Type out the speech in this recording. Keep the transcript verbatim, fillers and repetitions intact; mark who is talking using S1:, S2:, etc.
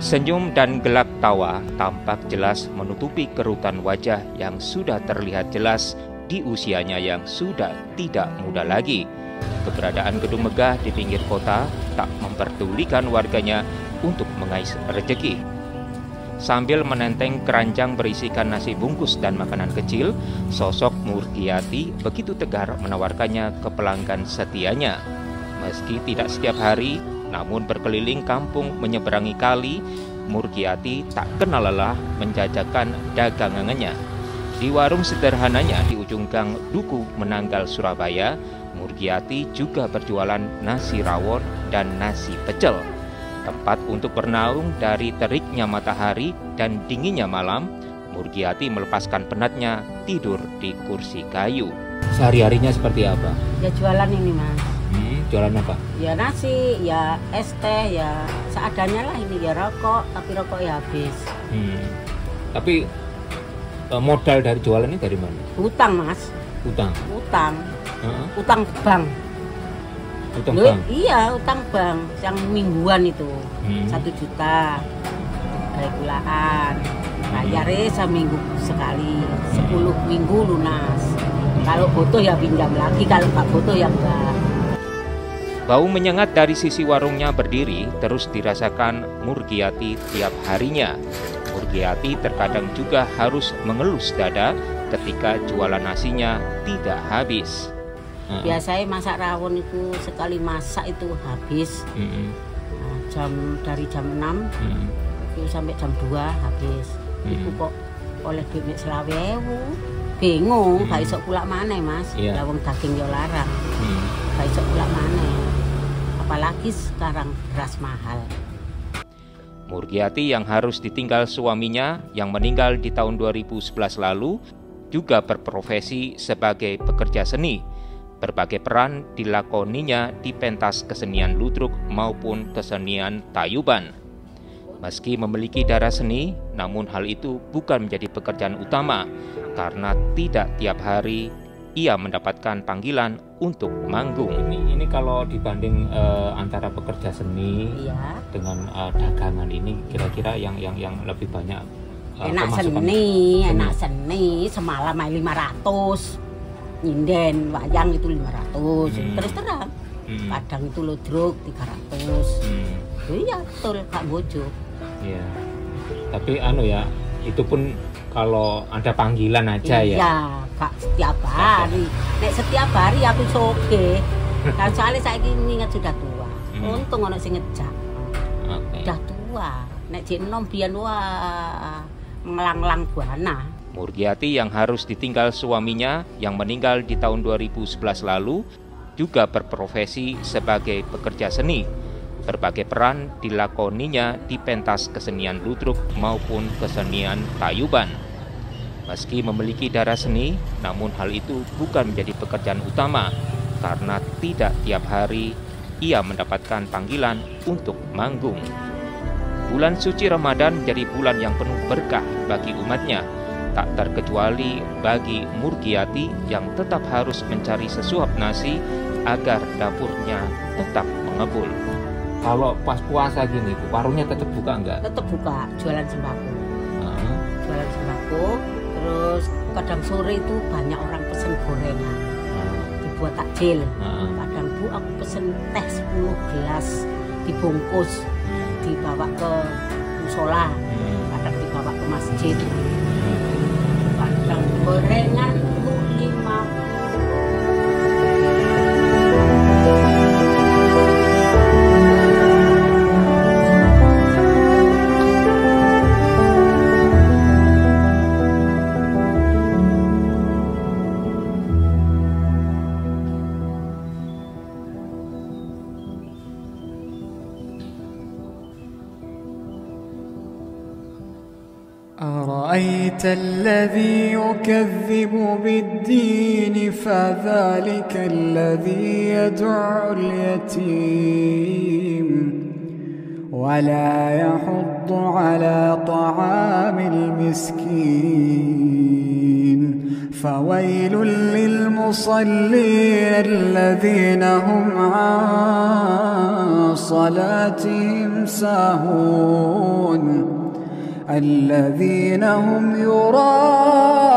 S1: Senyum dan gelak tawa tampak jelas menutupi kerutan wajah yang sudah terlihat jelas di usianya yang sudah tidak muda lagi. Keberadaan gedung megah di pinggir kota tak memperdulikan warganya untuk mengais rejeki. Sambil menenteng keranjang berisikan nasi bungkus dan makanan kecil, sosok Murgiati begitu tegar menawarkannya ke pelanggan setianya. Meski tidak setiap hari, namun berkeliling kampung menyeberangi kali, Murgiati tak kenal lelah menjajakan dagangannya. Di warung sederhananya di ujung gang Duku Menanggal, Surabaya, Murgiati juga berjualan nasi rawon dan nasi pecel. Tempat untuk bernaung dari teriknya matahari dan dinginnya malam, Murgiati melepaskan penatnya tidur di kursi kayu. Sehari-harinya seperti apa?
S2: Ya jualan ini, Mas.
S1: Hmm, jualan apa?
S2: Ya nasi, ya es teh, ya seadanya lah ini. Ya rokok, tapi rokok ya habis.
S1: Hmm. Tapi modal dari jualan ini dari mana?
S2: Utang, Mas.
S1: Utang?
S2: Utang.
S1: Uh-huh.
S2: Utang bank.
S1: Utang
S2: Loh,
S1: bank?
S2: iya, utang bank. Yang mingguan itu.
S1: Hmm.
S2: Satu juta. Regulaan. Bayarnya seminggu sekali. Sepuluh minggu lunas. Kalau butuh ya pinjam lagi. Kalau nggak butuh ya enggak.
S1: Bau menyengat dari sisi warungnya berdiri terus dirasakan Murgiati tiap harinya. Murgiati terkadang juga harus mengelus dada ketika jualan nasinya tidak habis.
S2: Biasanya masak rawon itu sekali masak itu habis. Mm-hmm. Nah, jam dari jam enam mm-hmm. itu sampai jam dua habis. Mm-hmm. Itu kok oleh duit selawe ewu. Bingung, mm-hmm. gak iso pulak maneh, Mas. Yeah. Lawang daging yo larang. Mm-hmm. Gak iso pulak maneh. Apalagi sekarang beras mahal.
S1: Murgiati yang harus ditinggal suaminya yang meninggal di tahun dua ribu sebelas lalu juga berprofesi sebagai pekerja seni. Berbagai peran dilakoninya di pentas kesenian ludruk maupun kesenian tayuban. Meski memiliki darah seni, namun hal itu bukan menjadi pekerjaan utama karena tidak tiap hari ia mendapatkan panggilan untuk manggung. Ini, ini kalau dibanding uh, antara pekerja seni iya. dengan uh, dagangan ini, kira-kira yang yang yang lebih banyak uh,
S2: enak seni, seni, enak seni. Semalam lima ratus. Nyinden wayang itu lima ratus, hmm. terus terang. Hmm. Kadang itu ludruk tiga ratus. Hmm. Iya, betul Kak Bojo.
S1: Iya. Tapi anu ya, itu pun kalau ada panggilan aja
S2: iya,
S1: ya.
S2: Iya, Kak setiap hari. Nek setiap hari aku soge. Kan soalnya saya ini ingat sudah tua. Hmm. Untung ono sing ngejak. Okay. Sudah tua. Nek jek enom biyen wah ngelang-lang buana.
S1: Murgiati yang harus ditinggal suaminya yang meninggal di tahun dua ribu sebelas lalu juga berprofesi sebagai pekerja seni. Berbagai peran dilakoninya di pentas kesenian ludruk maupun kesenian tayuban. Meski memiliki darah seni, namun hal itu bukan menjadi pekerjaan utama karena tidak tiap hari ia mendapatkan panggilan untuk manggung. Bulan suci Ramadan menjadi bulan yang penuh berkah bagi umatnya. Tak terkecuali bagi Murgiati yang tetap harus mencari sesuap nasi agar dapurnya tetap mengepul. Kalau pas puasa gini, warungnya tetap buka enggak?
S2: Tetap buka, jualan sembako.
S1: Uh-huh.
S2: Jualan sembako, terus kadang sore itu banyak orang pesen gorengan. Uh-huh. Dibuat takjil. Uh-huh. Kadang Bu aku pesen teh sepuluh gelas dibungkus, uh-huh. dibawa ke musola, uh-huh. kadang dibawa ke masjid. Kadang gorengan itu lima
S3: أرأيت الذي يكذب بالدين فذلك الذي يدع اليتيم ولا يحض على طعام المسكين فويل للمصلين الذين هم عن صلاتهم ساهون الذين هم يراءون